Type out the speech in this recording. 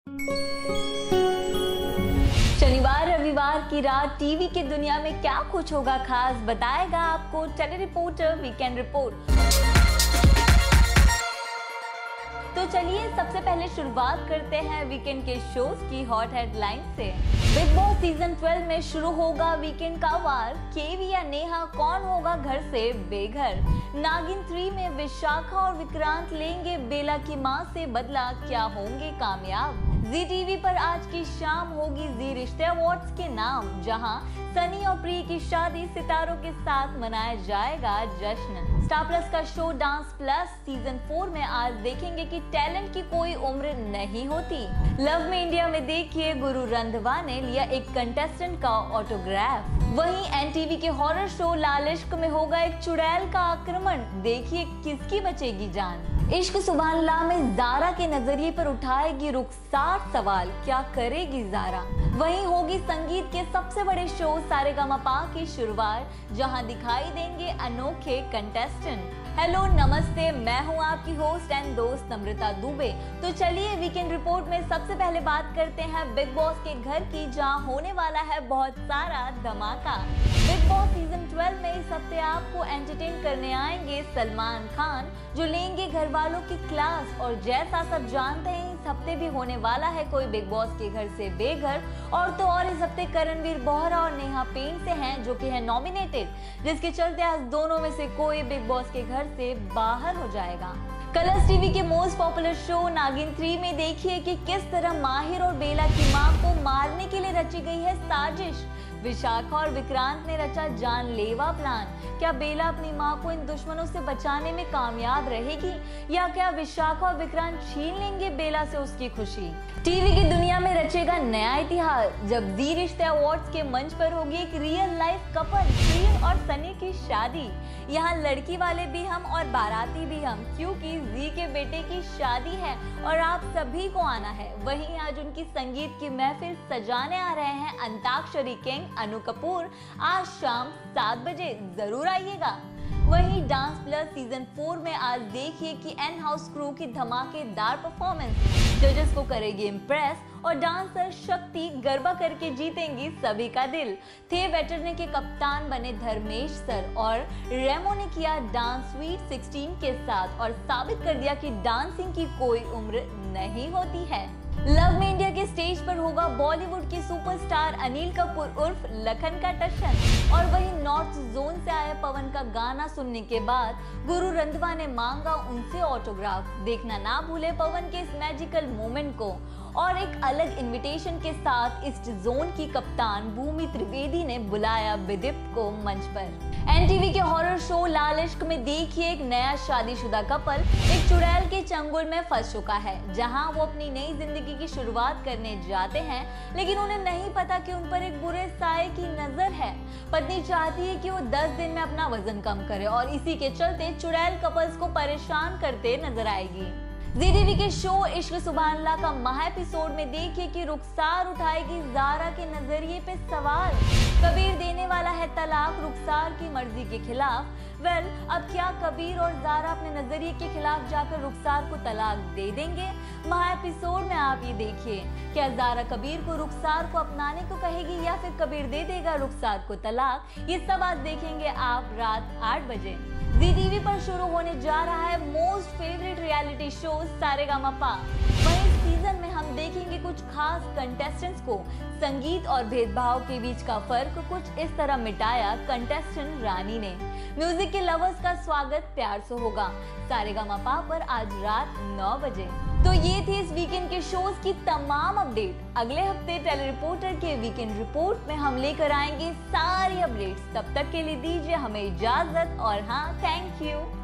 शनिवार रविवार की रात टीवी की दुनिया में क्या कुछ होगा खास, बताएगा आपको टेली रिपोर्टर वीकेंड रिपोर्ट। तो चलिए सबसे पहले शुरुआत करते हैं वीकेंड के शोज की हॉट हेडलाइन से। बिग बॉस सीजन 12 में शुरू होगा वीकेंड का वार। केवी या नेहा, कौन होगा घर से बेघर? नागिन 3 में विशाखा और विक्रांत लेंगे बेला की मां से बदला, क्या होंगे कामयाब? जी टीवी पर आज की शाम होगी जी रिश्ते अवार्ड्स के नाम, जहां सनी और प्री की शादी सितारों के साथ मनाया जाएगा जश्न। स्टार प्लस का शो डांस प्लस सीजन 4 में आज देखेंगे कि टैलेंट की कोई उम्र नहीं होती। लव में इंडिया में देखिए गुरु रंधवा ने लिया एक कंटेस्टेंट का ऑटोग्राफ। वहीं एनटीवी के हॉरर शो लाल इश्क में होगा एक चुड़ैल का आक्रमण, देखिए किसकी बचेगी जान। इश्क सुभानअल्लाह में ज़ारा के नजरिए पर उठाएगी रुखसार सवाल, क्या करेगी ज़ारा। वहीं होगी संगीत के सबसे बड़े शो सारेगामापा की शुरुआत, जहां दिखाई देंगे अनोखे कंटेस्टेंट। हेलो नमस्ते, मैं हूं आपकी होस्ट एंड दोस्त नम्रता दुबे। तो चलिए वीकेंड रिपोर्ट में सबसे पहले बात करते हैं बिग बॉस के घर की, जहां होने वाला है बहुत सारा धमाका। बिग बॉस सीजन 12 में इस हफ्ते आपको एंटरटेन करने आएंगे सलमान खान, जो लेंगे घर वालों की क्लास। और जैसा सब जानते हैं इस हफ्ते भी होने वाला है कोई बिग बॉस के घर से बेघर। और तो और इस हफ्ते करणवीर बोहरा और नेहा पेंट से हैं, जो कि है नॉमिनेटेड, जिसके चलते आज दोनों में से कोई बिग बॉस के घर से बाहर हो जाएगा। कलर्स टीवी के मोस्ट पॉपुलर शो नागिन 3 में देखिए कि किस तरह माहिर और बेला की मां को मारने के लिए रची गई है साजिश। विशाखा और विक्रांत ने रचा जानलेवा प्लान। क्या बेला अपनी मां को इन दुश्मनों से बचाने में कामयाब रहेगी, या क्या विशाखा और विक्रांत छीन लेंगे बेला से उसकी खुशी? टीवी की दुनिया में रचेगा नया इतिहास, जब जी रिश्ते अवार्ड्स के मंच पर होगी एक रियल लाइफ कपल प्री और सनी की शादी। यहाँ लड़की वाले भी हम और बाराती भी हम, क्योंकि जी के बेटे की शादी है और आप सभी को आना है। वहीं आज उनकी संगीत की महफिल सजाने आ रहे हैं अंताक्षरी किंग अनु कपूर। आज शाम 7 बजे जरूर आइएगा। वहीं डांस प्लस सीजन 4 में आज देखिए कि एन हाउस क्रू की धमाकेदार परफॉर्मेंस जजेस को करेगी इम्प्रेस, और डांसर शक्ति गरबा करके जीतेंगी सभी का दिल। थे वेटरने के कप्तान बने धर्मेश सर, और रेमो ने किया डांस स्वीट 16 के साथ और साबित कर दिया कि डांसिंग की कोई उम्र नहीं होती है। लव में इंडिया के स्टेज पर होगा बॉलीवुड के सुपरस्टार अनिल कपूर उर्फ लखन का टशन। और वहीं नॉर्थ जोन से आया पवन का गाना सुनने के बाद गुरु रंधवा ने मांगा उनसे ऑटोग्राफ। देखना ना भूले पवन के इस मैजिकल मोमेंट को। और एक अलग इनविटेशन के साथ ईस्ट जोन की कप्तान भूमि त्रिवेदी ने बुलाया विदीप्त को मंच पर। एनटीवी के हॉरर शो लाल इश्क में देखिए एक नया शादीशुदा कपल एक चुड़ैल के चंगुल में फंस चुका है, जहां वो अपनी नई जिंदगी की शुरुआत करने जाते हैं, लेकिन उन्हें नहीं पता कि उन पर एक बुरे साए की नजर है। पत्नी चाहती है कि वो 10 दिन में अपना वजन कम करे, और इसी के चलते चुड़ैल कपल्स को परेशान करते नजर आएगी। जी टीवी के शो इश्क सुभानअल्लाह का महा एपिसोड में देखिए कि रुखसार उठाएगी ज़ारा के नजरिए पे सवाल। कबीर देने वाला है तलाक रुखसार की मर्जी के खिलाफ। अब क्या कबीर और ज़ारा अपने नजरिए के खिलाफ जाकर रुखसार को तलाक दे देंगे? महा एपिसोड में आप ये देखिए, क्या ज़ारा कबीर को रुखसार को अपनाने को कहेगी, या फिर कबीर दे देगा रुखसार को तलाक? ये सब आज देखेंगे आप रात 8 बजे। जी टीवी पर शुरू होने जा रहा है most favourite reality show Sa Re Ga Ma Pa. वहीं सीजन में हम देखेंगे कुछ खास कंटेस्टेंट्स को। संगीत और भेदभाव के बीच का फर्क कुछ इस तरह मिटाया कंटेस्टेंट रानी ने। म्यूजिक के लवर्स का स्वागत प्यार से होगा सारेगामापा पर आज रात 9 बजे। तो ये थी इस वीकेंड के शोज की तमाम अपडेट। अगले हफ्ते टेली रिपोर्टर के वीकेंड रिपोर्ट में हम लेकर आएंगे सारी अपडेट्स। तब तक के लिए दीजिए हमें इजाजत, और हाँ, थैंक यू।